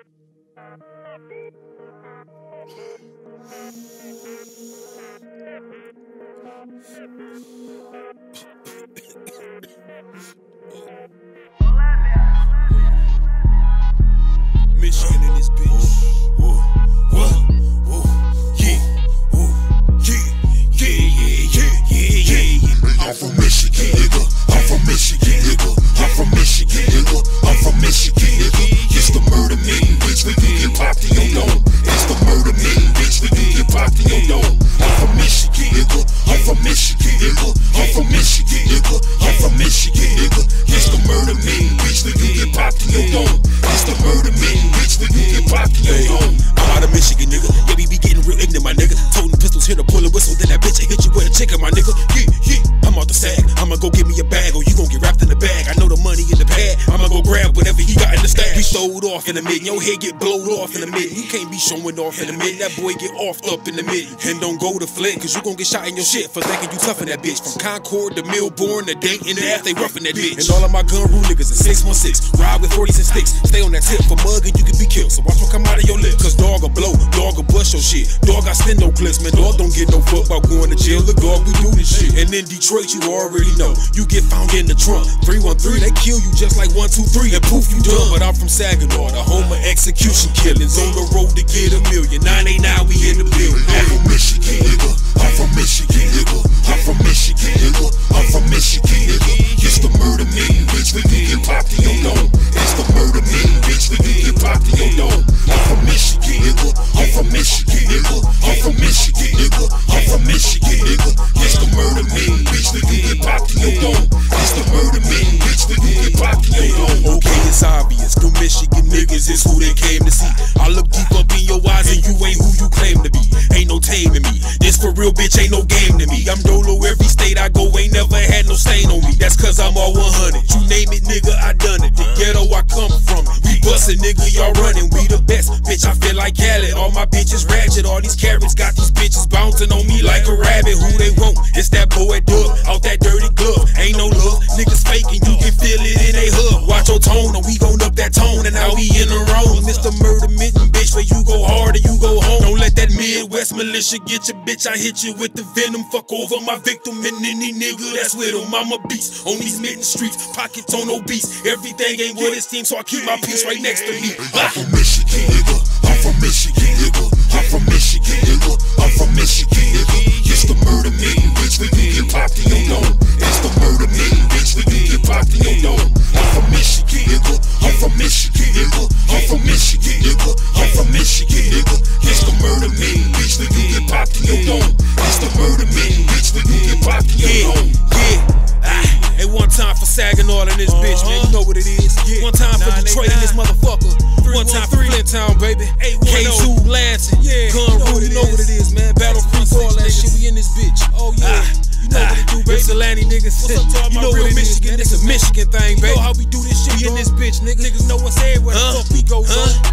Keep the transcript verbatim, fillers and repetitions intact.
Michigan in this bitch. Whoa, whoa, whoa, yeah, whoa, yeah, yeah, yeah, yeah, yeah, yeah. I'm from Michigan, nigga. I'm from Michigan, nigga. I'm from Michigan, nigga. I'm from Michigan, nigga. It's the murder meeting, bitch. We can get popped in your dome. It's the murder meeting, bitch. We can get popped in your dome. I'm from Michigan, nigga. I'm from Michigan, nigga. I'm from Michigan, nigga. I'm from Michigan, nigga. It's the murder meeting, bitch. We can get popped in your dome. It's the murder meeting, bitch. We can get popped in your dome. I'm out of Michigan, nigga. Yeah, we be getting real ignorant, my nigga. Toting pistols, hit a pull a whistle, then that bitch will hit you with a chicken, my nigga. Yeah, yeah. I'm out the sack. I'ma go get me a bag, or you gon' get wrapped in the bag. I know the money in the pad. I'ma go grab whatever he got in the stash. We stowed off in the mid. Your head get blowed off in the mid. You can't be showing off in the mid. That boy get offed up in the mid. And don't go to Flint, cause you gon' get shot in your shit for thinking you tough in that bitch. From Concord to Millbourne to Dayton, F, they roughing that bitch. And all of my gun rule niggas is six one six. Ride with forties and sticks. Stay on that tip for mug and you can be killed. So watch what come out of your lips. Cause dog will blow, dog will bust your shit. Dog got spin no clips, man. Dog don't get no fuck about going to jail. Look, dog, we do this shit. And in Detroit, you already know. You get found in the trunk. three one three, they kill you just like one two three. And poof, you done. But I'm from Saginaw, the home of execution killings. On the road to get a million. nine eight nine, we in the building. I'm from Michigan, nigga. I'm from Michigan, nigga. I'm from Michigan, nigga. I'm from Michigan, nigga. It's the murder meeting, bitch. We can get popped in your dome. It's the murder meeting, bitch. We can get popped in your dome. I'm from Michigan, nigga. I'm from Michigan, nigga. I'm from Michigan, nigga. I'm from Michigan, nigga. It's the murder meeting, bitch. We can get popped in your dome. It's the murder meeting, bitch. We can get popped in your dome. Okay, it's obvious. The Michigan niggas is who they came to see. I look deep up in your eyes and you ain't who you claim to be. Ain't no taming me. This for real, bitch. Ain't no game to me. I'm Dolo every state I go. Ain't never had no stain on me. That's cause I'm all one hundred. You name it, nigga, I done it. The ghetto I come from. We bustin', nigga, y'all running. We the best. Bitch, I feel like Khaled. All my bitches ratchet. All these carrots got these bitches bouncing on me like a rabbit. Who they want? It's that boy Doug. Out that dirty glove. Ain't no love. Niggas faking. You can feel it in they hood. Watch your tone, or we gon' up that tone. And now we in the road. Mister Murder Mitten, bitch, where you go hard or you go home. Don't let that Midwest militia get your bitch. I hit you with the venom. Fuck over my victim and any nigga that's with him. I'm a beast on these mitten streets. Pockets on obese. Everything ain't what it seems, so I keep my piece right next to me. I'm from Michigan, nigga. I'm from Michigan, nigga. I'm from Michigan, nigga. I'm from Michigan, nigga. It's the murder meeting, bitch. We can get popped in your dome. It's the murder meeting, bitch. We can get popped in your dome. I'm from Michigan, nigga. I'm from Michigan, nigga. I'm from Michigan, nigga. I'm from Michigan, nigga. It's the murder meeting, bitch. We can get popped in your dome. It's the murder meeting, bitch. We can get popped in your dome. Yeah, ah. Hey, one time for Saginaw in this bitch, man. You know what it is. One time for Detroit in this motherfucker. One time for Flint Town, baby. K-Zoo, Lansing, Gun Rule, you know what it is, man. Battle Creek, all that shit. We in this bitch. Oh yeah. You know what it do, baby. Ypsilanti niggas. You know what it is, man. This a Michigan thing, baby. You know how we do this shit. We in this bitch, niggas. Niggas know what's everywhere. The fuck we go, huh?